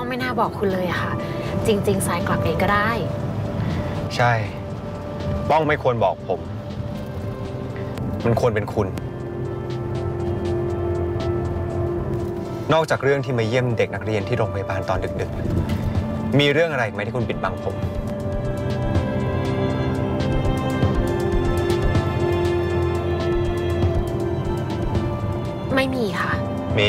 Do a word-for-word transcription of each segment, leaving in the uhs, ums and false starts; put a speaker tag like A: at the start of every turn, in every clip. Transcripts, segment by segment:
A: ต้องไม่น่าบอกคุณเลยอะค่ะจริงๆทรายกลับเองก็ได้
B: ใช่ป้องไม่ควรบอกผมมันควรเป็นคุณนอกจากเรื่องที่มาเยี่ยมเด็กนักเรียนที่โรงพยาบาลตอนดึกๆมีเรื่องอะไรไหมที่คุณปิดบังผม
A: ไม่มีค่ะ
B: มี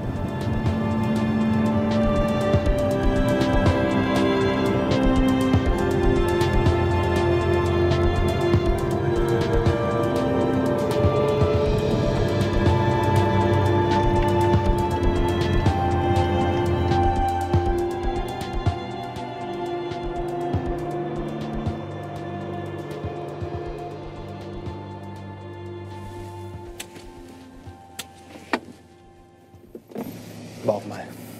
B: บอกมา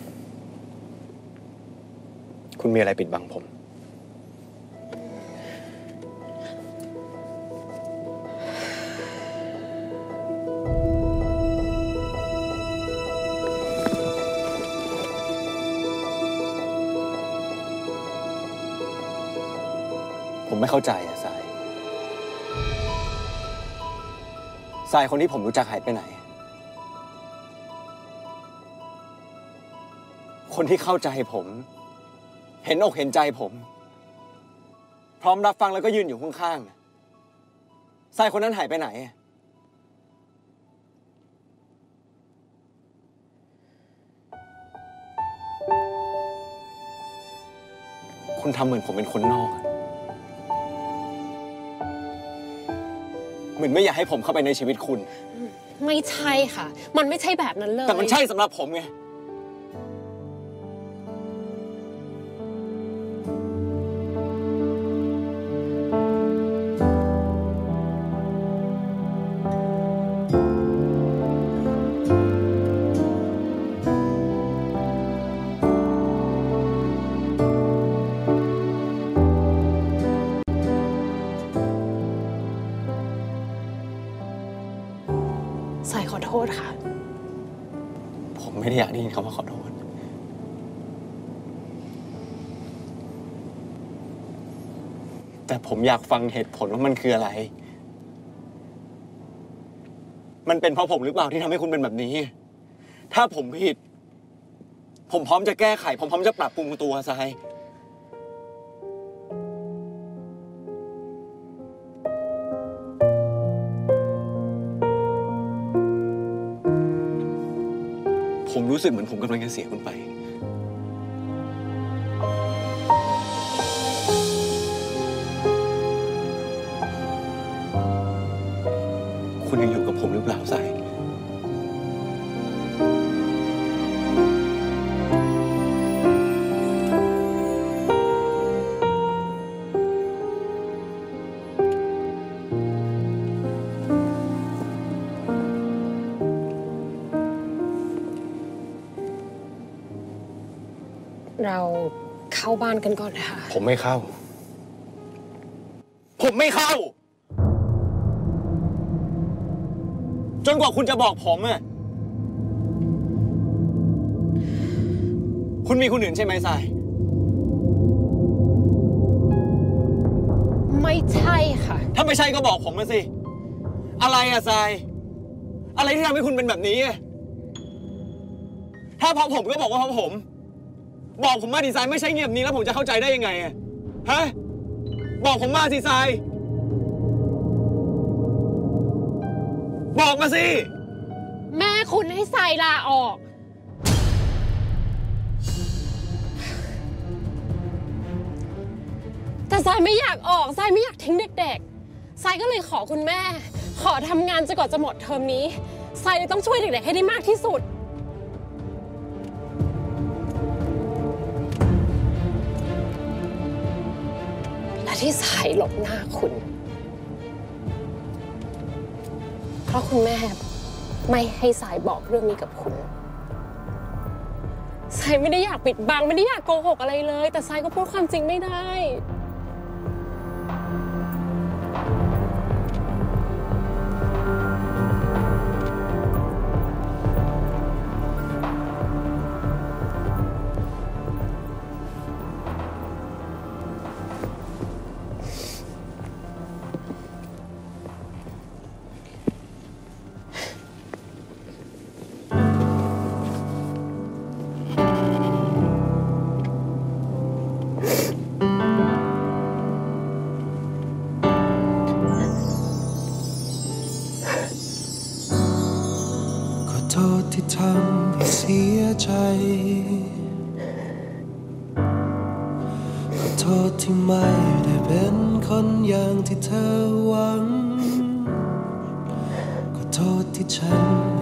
B: คุณมีอะไรปิดบังผมผมไม่เข้าใจอะทรายทรายคนที่ผมรู้จักหายไปไหนคนที่เข้าใจผมเห็นอกเห็นใจผมพร้อมรับฟังแล้วก็ยืนอยู่ข้างๆทรายคนนั้นหายไปไหนคุณทำเหมือนผมเป็นคนนอกเหมือนไม่อยากให้ผมเข้าไปในชีวิตคุณ
A: ไม่ใช่ค่ะมันไม่ใช่แบบนั้นเลย
B: แต่มันใช่สำหรับผมไง
A: ทรายขอโทษค่ะ
B: ผมไม่ได้อยากได้ยินคำว่าขอโทษแต่ผมอยากฟังเหตุผลว่ามันคืออะไรมันเป็นเพราะผมหรือเปล่าที่ทำให้คุณเป็นแบบนี้ถ้าผมผิดผมพร้อมจะแก้ไขผมพร้อมจะปรับปรุงตัวทรายผมรู้สึกเหมือนผมกำลังจะเสียคุณไปคุณยังอยู่กับผมหรือเปล่าทราย
A: เราเข้าบ้านกันก่อนนะคะ
B: ผมไม่เข้าผมไม่เข้าจนกว่าคุณจะบอกผมอะคุณมีคนอื่นใช่ไหมทราย
A: ไม่ใช่ค่ะ
B: ถ้าไม่ใช่ก็บอกผมมาสิอะไรอะทรายอะไรที่ทำให้คุณเป็นแบบนี้ถ้าเพราะผมก็บอกว่าเพราะผมบอกผมมาดิทรายไม่ใช่เงียบนี้แล้วผมจะเข้าใจได้ยังไงอะฮะบอกผมมาสิทรายบอกมาสิ
A: แม่คุณให้ทรายลาออกแต่ทรายไม่อยากออกทรายไม่อยากทิ้งเด็กๆทรายก็เลยขอคุณแม่ขอทำงานจนกว่าจะหมดเทอมนี้ทรายเลยต้องช่วยเด็กๆให้ได้มากที่สุดและที่ทรายหลบหน้าคุณเพราะคุณแม่ไม่ให้ทรายบอกเรื่องนี้กับคุณทรายไม่ได้อยากปิดบังไม่ได้อยากโกหกอะไรเลยแต่ทรายก็พูดความจริงไม่ได้
C: ทำให้เสียใจขอโทษที่ไม่ได้เป็นคนอย่างที่เธอหวังขอโทษที่ฉัน